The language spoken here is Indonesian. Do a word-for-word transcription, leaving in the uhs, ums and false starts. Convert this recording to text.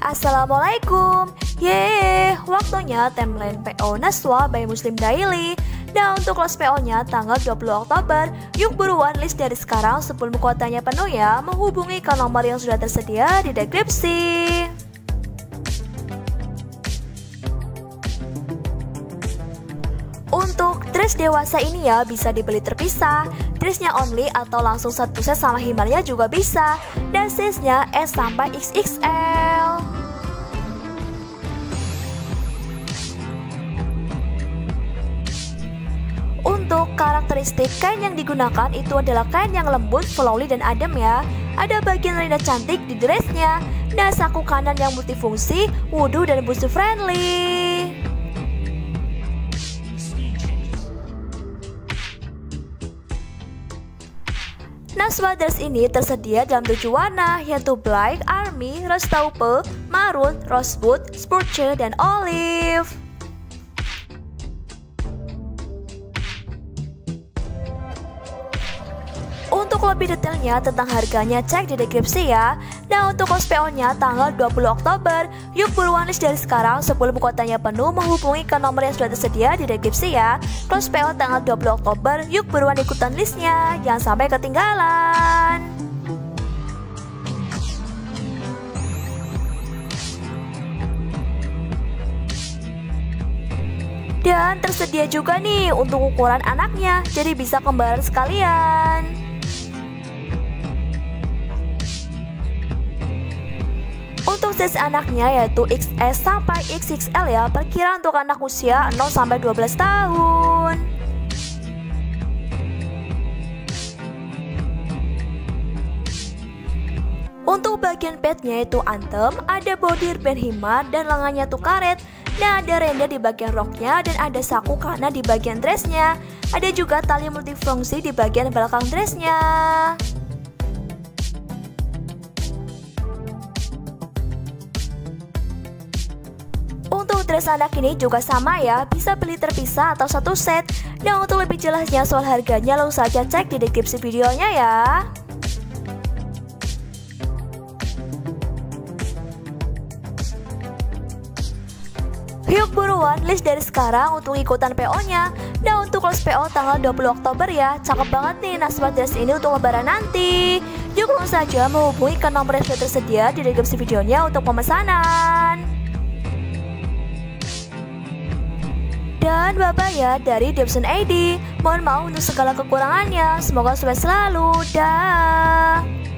Assalamualaikum. Yeay, waktunya timeline P O Naswa by Muslim Daily. Nah, untuk kelas P O-nya tanggal dua puluh Oktober, yuk buruan list dari sekarang sebelum kuotanya penuh ya. Menghubungi ke nomor yang sudah tersedia di deskripsi. Untuk dress dewasa ini ya bisa dibeli terpisah, dressnya only atau langsung satu set sama himarnya juga bisa, dan size-nya S sampai X X L. Untuk karakteristik kain yang digunakan itu adalah kain yang lembut, flowy dan adem ya. Ada bagian rida cantik di dressnya. Nah, saku kanan yang multifungsi, wudhu dan busuk friendly. Naswa dress ini tersedia dalam tujuh warna, yaitu black, army, rose taupe, maroon, rosewood, spurge, dan olive. Untuk lebih detailnya tentang harganya cek di deskripsi ya. Nah, untuk kos P O-nya tanggal dua puluh Oktober, yuk buruan list dari sekarang sebelum kuotanya penuh. Menghubungi ke nomor yang sudah tersedia di deskripsi ya. Kos P O tanggal dua puluh Oktober, yuk buruan ikutan listnya, jangan sampai ketinggalan. Dan tersedia juga nih untuk ukuran anaknya, jadi bisa kembaran sekalian. Untuk size anaknya yaitu X S sampai X X L ya, perkiraan untuk anak usia nol sampai dua belas tahun. Untuk bagian padnya itu antem, ada body band himar dan lengannya tuh karet. Nah, ada renda di bagian roknya dan ada saku kanan di bagian dressnya. Ada juga tali multifungsi di bagian belakang dressnya. Untuk dress anak ini juga sama ya, bisa beli terpisah atau satu set. Nah, untuk lebih jelasnya soal harganya langsung saja cek di deskripsi videonya ya. Yuk buruan list dari sekarang untuk ikutan P O-nya. Nah, untuk kelas P O tanggal dua puluh Oktober ya, cakep banget nih Naswa dress ini untuk lebaran nanti. Yuk langsung saja menghubungi ke nomor yang sudah tersedia di deskripsi videonya untuk pemesanan. Dan bye-bye ya dari Debson I D. Mohon maaf untuk segala kekurangannya. Semoga sukses selalu. Dah.